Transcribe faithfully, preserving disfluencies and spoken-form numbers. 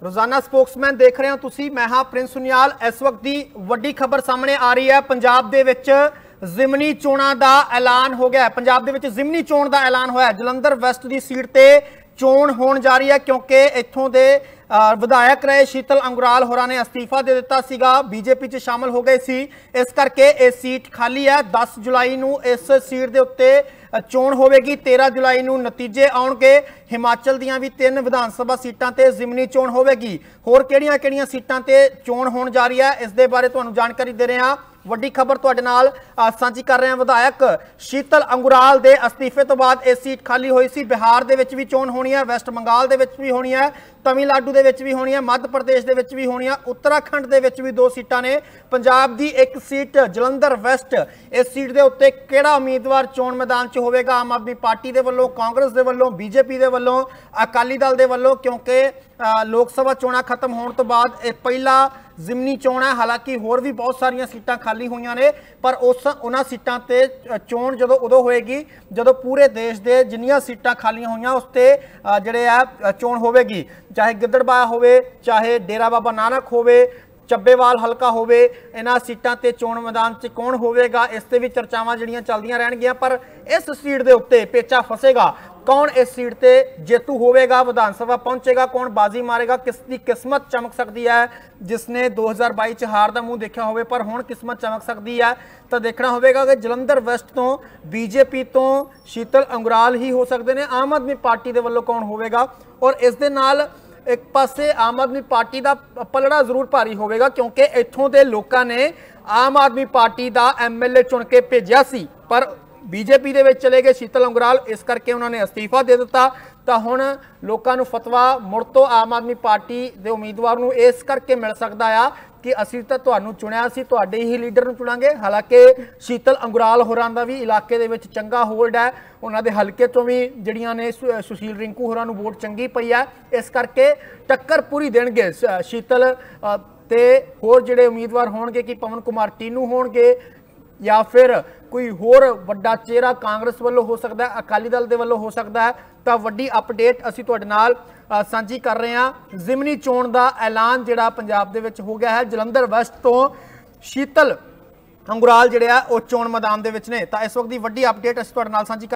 रोजाना स्पोक्समैन देख रहे हो तुसी, मैं हाँ प्रिंस सुनियाल। इस वक्त की वड्डी खबर सामने आ रही है। पंजाब दे विच जिमनी चोणां दा ऐलान हो गया। पंजाब दे विच जिमनी चोण दा ऐलान होया। जलंधर वैस्ट की सीट ते चोण होण जा रही है क्योंकि इत्थों दे विधायक रहे शीतल अंगराल होरां ने अस्तीफा दे दिता सीगा, बीजेपी च शामिल हो गए सी। इस करके ये सीट खाली है। दस जुलाई नूं इस सीट दे उत्ते चोण होवेगी। तेरह जुलाई नूं नतीजे आउणगे। हिमाचल दीयां भी तीन विधान सभा सीटां ते जिमनी चोण होवेगी। होर किहड़ियां किहड़ियां सीटां ते चोण होण जा रही है, इस दे बारे तुहानूं जानकारी दे रहे हां। वड्डी खबर तुहाडे नाल सांझी कर रहे हैं। विधायक शीतल अंगराल दे अस्तीफे तो बाद यह सीट खाली हुई सी। बिहार दे विच भी चोण होनी है, वैस्ट बंगाल दे विच भी होनी है, तमिलनाडु दे विच भी होनी है, मध्य प्रदेश दे विच भी होनी है, उत्तराखंड दे विच भी दो सीटां ने। पंजाब दी एक सीट जलंधर वैस्ट, इस सीट दे उत्ते किहड़ा उम्मीदवार चोण मैदान च होवेगा? आम आदमी पार्टी दे वल्लों, कांग्रेस दे वल्लों, बीजेपी दे वल्लों, अकाली दल दे वल्लों, क्योंकि लोक सभा चोणां खत्म होने तो बाद यह पहला जिमनी चोण है। हालांकि होर भी बहुत सारिया सीटां खाली हुई ने, पर उस उन्हां सीटां ते चोण जदों उदों होएगी जदों पूरे देश दे जिन्नियां सीटां खाली हुई उस ते जिहड़े आ चोण होवेगी। चाहे गिद्दड़बाहा होवे, चाहे डेरा बाबा नानक होवे, ਚੱਬੇਵਾਲ हल्का होवे, इन्हां सीटां ते चोण मैदान च कौन होवेगा, इस ते भी चर्चावां जिहड़ियां चलदियां रहणगीਆਂ। पर इस सीट दे उत्ते पेचा फसेगा। कौन इस सीट ते जेतू होवेगा, विधान सभा पहुंचेगा, कौन बाजी मारेगा, किसकी किस्मत चमक सकती है? जिसने दो हज़ार बाई च हार दा मूँह देखा होवे पर हुण किस्मत चमक सकती है, तो देखना होवेगा कि जलंधर वैस्ट तो बीजेपी तो शीतल अंगराल ही हो सकते हैं। आम आदमी पार्टी दे वल्लों कौन होवेगा? और इस दे नाल एक पासे आम आदमी पार्टी का पलड़ा जरूर भारी होगा क्योंकि इत्थों के लोगों ने आम आदमी पार्टी का एम एल ए चुन के भेजा सी, पर बीजेपी दे विच चले गए शीतल अंगराल, इस करके उन्होंने अस्तीफा दे दिता। तो हुण लोगों को फतवा मुड़ तो आम आदमी पार्टी के उम्मीदवार नूं इस करके मिल सकता है कि असीं तां तुहानूं चुनिया सी, तुहाडे ही लीडर नूं चुनांगे। हालांकि शीतल अंगराल होरां दा भी इलाके दे विच चंगा होल्ड है, उन्हां दे हलके तो भी जिहड़ियां ने सुशील रिंकू होरां नूं वोट चंगी पई है, इस करके टक्कर पूरी देणगे शीतल ते होर जिहड़े उम्मीदवार होणगे कि पवन कुमार टीनू होणगे या फिर कोई होर वड्डा चेहरा कांग्रेस वालों हो सकता है, अकाली दल के वालों हो सकता है। तो वड्डी अपडेट असी तुहाडे नाल सांझी कर रहे हैं। जिमनी चोण का ऐलान जिहड़ा पंजाब दे विच हो गया है। जलंधर वैस्ट तो शीतल अंगराल जिहड़े आ ओह चोण मैदान दे विच ने। तो इस वक्त की वड्डी अपडेट असी तुहाडे नाल सांझी